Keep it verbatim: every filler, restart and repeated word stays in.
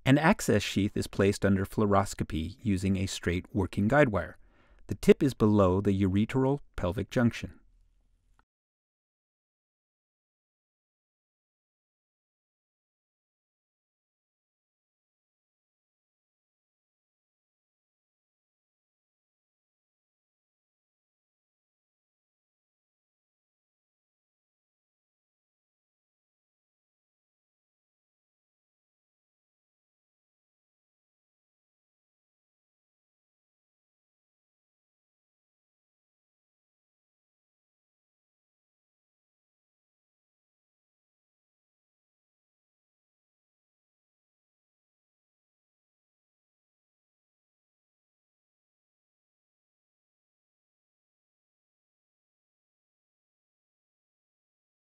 An access sheath is placed under fluoroscopy using a straight working guide wire. The tip is below the ureteral pelvic junction.